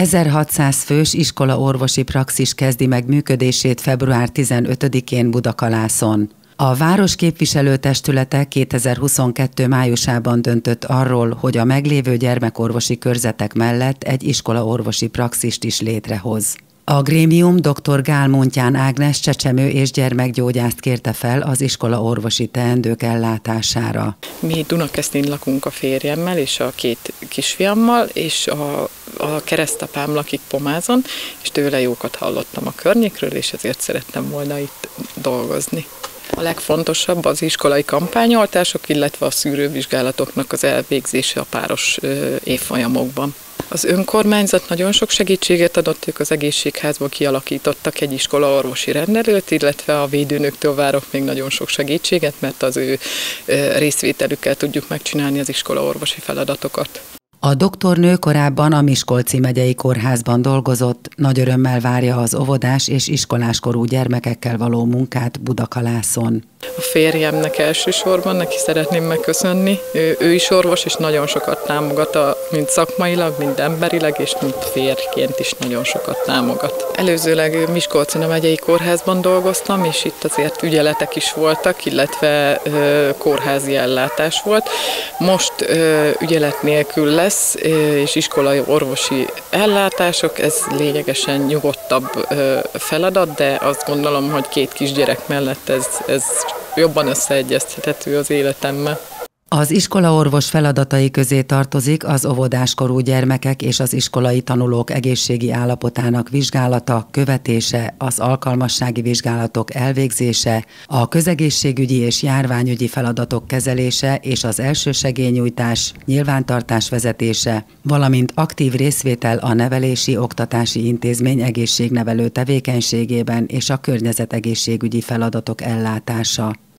1600 fős iskolaorvosi praxis kezdi meg működését február 15-én Budakalászon. A város képviselőtestülete 2022. májusában döntött arról, hogy a meglévő gyermekorvosi körzetek mellett egy iskolaorvosi praxist is létrehoz. A grémium dr. Gál Muntyán Ágnes csecsemő- és gyermekgyógyászt kérte fel az iskolaorvosi teendők ellátására. Mi Dunakeszin lakunk a férjemmel és a két kisfiammal, és a keresztapám lakik Pomázon, és tőle jókat hallottam a környékről, és ezért szerettem volna itt dolgozni. A legfontosabb az iskolai kampányoltások, illetve a szűrővizsgálatoknak az elvégzése a páros évfolyamokban. Az önkormányzat nagyon sok segítséget adott, ők az egészségházból kialakítottak egy iskolaorvosi rendelőt, illetve a védőnöktől várok még nagyon sok segítséget, mert az ő részvételükkel tudjuk megcsinálni az iskolaorvosi feladatokat. A doktornő korábban a Miskolci megyei kórházban dolgozott, nagy örömmel várja az óvodás és iskoláskorú gyermekekkel való munkát Budakalászon. A férjemnek elsősorban, neki szeretném megköszönni. Ő is orvos, és nagyon sokat támogat, mind szakmailag, mind emberileg, és mind férjként is nagyon sokat támogat. Előzőleg Miskolcon a megyei kórházban dolgoztam, és itt azért ügyeletek is voltak, illetve kórházi ellátás volt. Most ügyelet nélkül lesz, és iskolai orvosi ellátások, ez lényegesen nyugodtabb feladat, de azt gondolom, hogy két kisgyerek mellett ez jobban összeegyeztethető az életemmel. Az iskolaorvos feladatai közé tartozik az óvodáskorú gyermekek és az iskolai tanulók egészségi állapotának vizsgálata, követése, az alkalmassági vizsgálatok elvégzése, a közegészségügyi és járványügyi feladatok kezelése és az elsősegélynyújtás, nyilvántartás vezetése, valamint aktív részvétel a nevelési oktatási intézmény egészségnevelő tevékenységében és a környezetegészségügyi feladatok ellátása.